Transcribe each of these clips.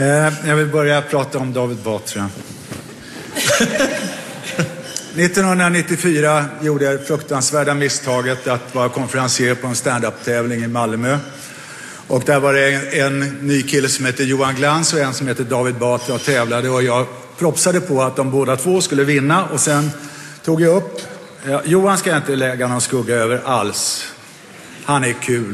Jag vill börja prata om David Batra. 1994 gjorde jag det fruktansvärda misstaget att vara konferencier på en stand-up-tävling i Malmö. Och där var det en ny kille som heter Johan Glans och en som heter David Batra och tävlade. Och jag propsade på att de båda två skulle vinna. Och sen tog jag upp... Johan ska jag inte lägga någon skugga över alls. Han är kul.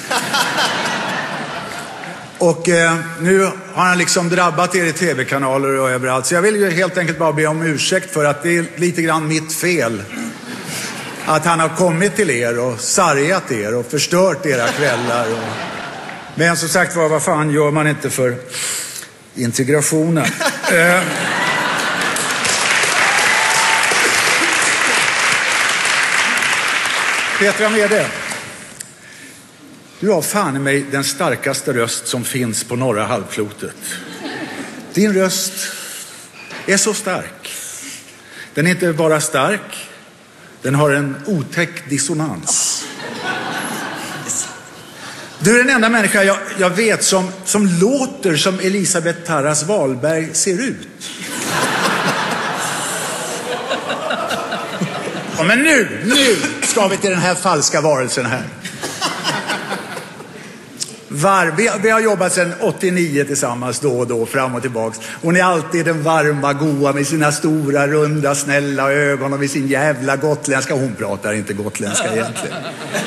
Och nu har han liksom drabbat er i tv-kanaler och överallt. Så jag vill ju helt enkelt bara be om ursäkt för att det är lite grann mitt fel. Att han har kommit till er och sargat er och förstört era kvällar. Men som sagt, vad fan gör man inte för integrationen? Petra Mede. Du har fan i mig den starkaste röst som finns på norra halvklotet. Din röst är så stark. Den är inte bara stark, den har en otäck dissonans. Du är den enda människa jag vet som låter som Elisabeth Tarras Wahlberg ser ut. Ja, men nu ska vi till den här falska varelsen här. Vi har jobbat sedan 89 tillsammans då och då, fram och tillbaks. Hon är alltid den varma, goa med sina stora, runda, snälla ögon och med sin jävla gotländska. Hon pratar inte gotländska egentligen.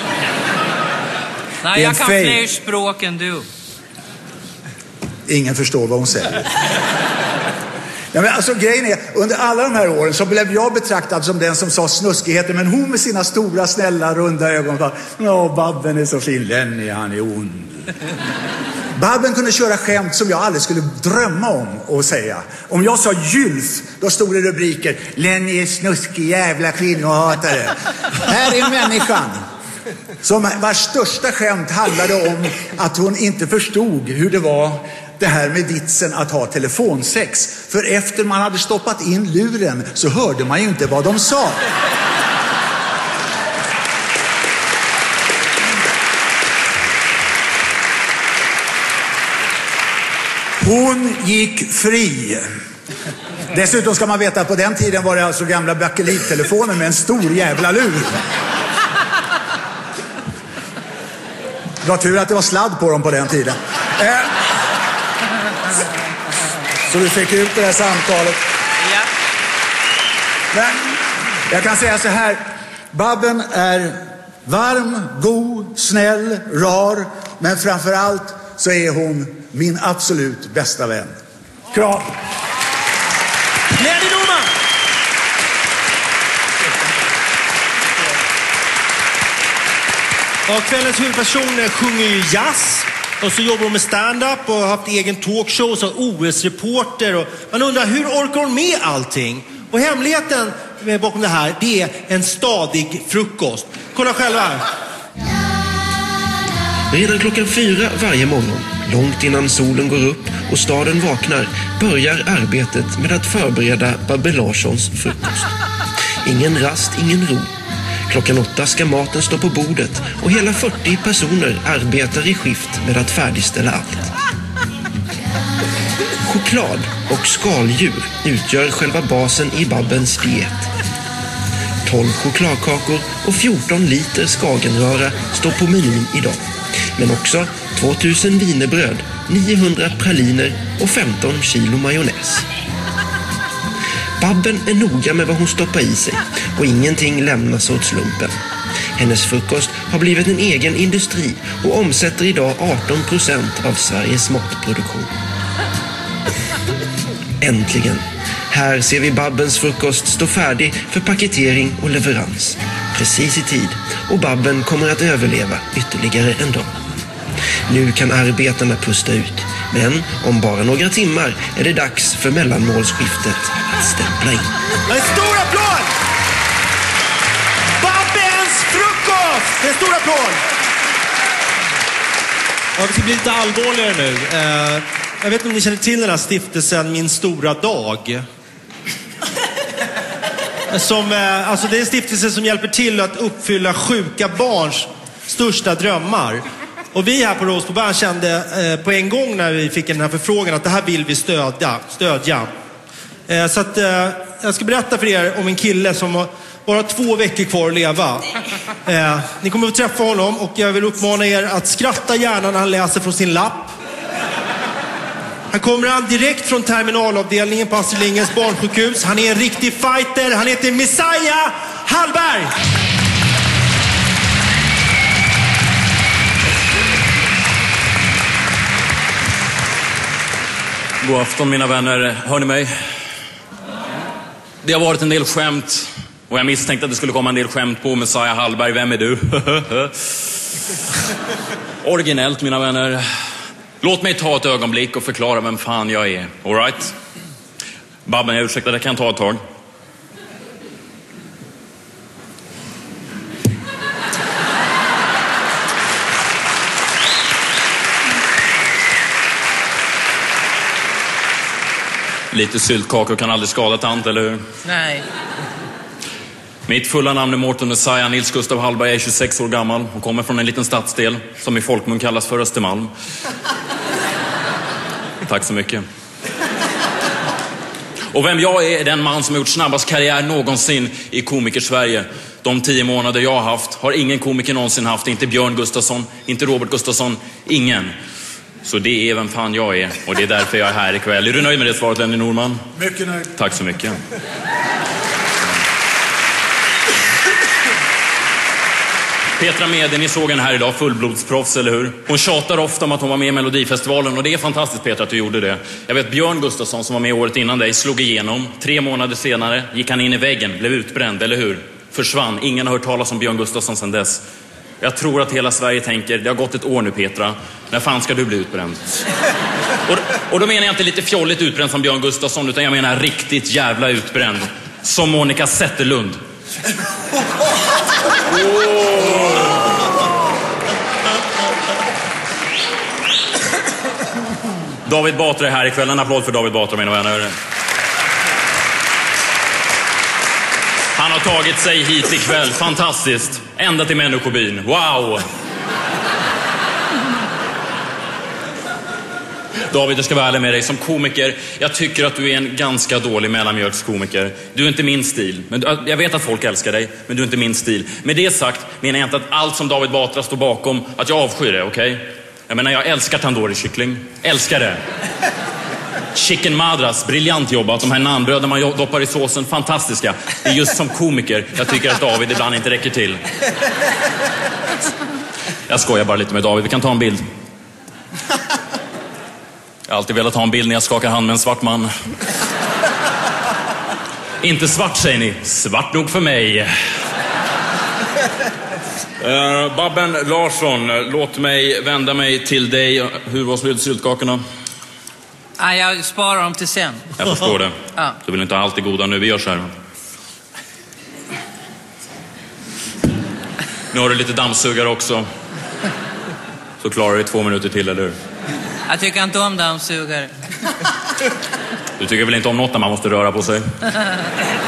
Nej, jag kan fler språk än du. Ingen förstår vad hon säger. Ja, men alltså grejen är, under alla de här åren så blev jag betraktad som den som sa snuskigheter, men hon med sina stora, snälla, runda ögon sa, Babben är så fin, Lenny, han är ond. Babben kunde köra skämt som jag aldrig skulle drömma om att säga. Om jag sa gylf, då stod det rubriker, Lenny är snuskig, jävla kvinnohatare. Här är människan som vars största skämt handlade om att hon inte förstod hur det var det här med vitsen att ha telefonsex. För efter man hade stoppat in luren så hörde man ju inte vad de sa. Hon gick fri. Dessutom ska man veta att på den tiden var det alltså gamla bakelittelefoner med en stor jävla lur. Det var tur att det var sladd på dem på den tiden. Så du fick ut det här samtalet. Ja. Men jag kan säga så här. Babben är varm, god, snäll, rar. Men framförallt så är hon min absolut bästa vän. Kram! Lenny Norman! Och kvällens huvudpersoner sjunger ju jazz. Och så jobbar hon med stand-up och har haft egen talkshow som OS-reporter. Och man undrar, hur orkar hon med allting? Och hemligheten bakom det här, det är en stadig frukost. Kolla själva här. Redan klockan 4 varje morgon, långt innan solen går upp och staden vaknar, börjar arbetet med att förbereda Babben Larssons frukost. Ingen rast, ingen ro. Klockan 8 ska maten stå på bordet och hela 40 personer arbetar i skift med att färdigställa allt. Choklad och skaldjur utgör själva basen i Babbens diet. 12 chokladkakor och 14 liter skagenröra står på menyn idag. Men också 2000 wienerbröd, 900 praliner och 15 kilo majonnäs. Babben är noga med vad hon stoppar i sig och ingenting lämnas åt slumpen. Hennes frukost har blivit en egen industri och omsätter idag 18% av Sveriges matproduktion. Äntligen! Här ser vi Babbens frukost stå färdig för paketering och leverans. Precis i tid, och Babben kommer att överleva ytterligare en dag. Nu kan arbetarna pusta ut, men om bara några timmar är det dags för mellanmålsskiftet att stämpla in. En stor applåd! Babbens frukost! En stor applåd! Ja, vi ska bli lite allvarligare nu. Jag vet inte om ni känner till den här stiftelsen Min stora dag. Alltså det är en stiftelse som hjälper till att uppfylla sjuka barns största drömmar. Och vi här på Rose på Band kände på en gång när vi fick den här förfrågan att det här vill vi stödja. Så att jag ska berätta för er om en kille som har bara 2 veckor kvar att leva. Ni kommer att träffa honom och jag vill uppmana er att skratta gärna när han läser från sin lapp. Han kommer direkt från terminalavdelningen på Astrid Lindgrens barnsjukhus. Han är en riktig fighter. Han heter Messiah Hallberg. God afton mina vänner, hör ni mig? Det har varit en del skämt och jag misstänkte att det skulle komma en del skämt på Messiah Hallberg. Vem är du? Originellt mina vänner. Låt mig ta ett ögonblick och förklara vem fan jag är. All right? Babben, jag ursäktar, det kan ta ett tag. Lite syltkakor kan aldrig skada tant, eller hur? Nej. Mitt fulla namn är Mårten Messiah Nils Gustav Hallberg. Jag är 26 år gammal och kommer från en liten stadsdel som i folkmun kallas för Östermalm. Tack så mycket. Och vem jag är den man som har gjort snabbast karriär någonsin i komiker-Sverige. De 10 månader jag har haft har ingen komiker någonsin haft. Inte Björn Gustafsson, inte Robert Gustafsson, ingen. Så det är vem fan jag är. Och det är därför jag är här ikväll. Är du nöjd med det svaret, Lenny Norman? Mycket nöjd. Tack så mycket. Petra Mede, ni såg henne här idag, fullblodsproffs, eller hur? Hon tjatar ofta om att hon var med i Melodifestivalen och det är fantastiskt, Petra, att du gjorde det. Jag vet Björn Gustafsson som var med året innan dig slog igenom. 3 månader senare gick han in i väggen, blev utbränd, eller hur? Försvann, ingen har hört talas om Björn Gustafsson sedan dess. Jag tror att hela Sverige tänker, det har gått ett år nu Petra, när fan ska du bli utbränd? Och då menar jag inte lite fjolligt utbränd som Björn Gustafsson, utan jag menar riktigt jävla utbränd. Som Monica Zetterlund. David Batra är här ikväll. En applåd för David Batra, mina vänner. Han har tagit sig hit ikväll. Fantastiskt. Ända till människobyn. Wow! David, jag ska vara ärlig med dig. Som komiker, jag tycker att du är en ganska dålig mellanmjölkskomiker. Du är inte min stil. Men jag vet att folk älskar dig, men du är inte min stil. Med det sagt menar jag inte att allt som David Batra står bakom, att jag avskyr det, okej? Jag menar, jag älskar tandoori-kyckling. Älskar det. Chicken madras, briljant jobbat. De här namnbröden man doppar i såsen, fantastiska. Det är just som komiker jag tycker att David ibland inte räcker till. Jag skojar bara lite med David, vi kan ta en bild. Jag har alltid velat ha en bild när jag skakar hand med en svart man. Inte svart, säger ni. Svart nog för mig. Babben Larsson, låt mig vända mig till dig. Hur var syltkakorna? Ja, jag sparar dem till sen. Jag förstår det. Ja. Du vill inte ha allt det goda nu. Vi gör så här. Nu har du lite dammsugare också. Så klarar du 2 minuter till, eller hur? Jag tycker inte om dammsugare. Du tycker väl inte om något när man måste röra på sig?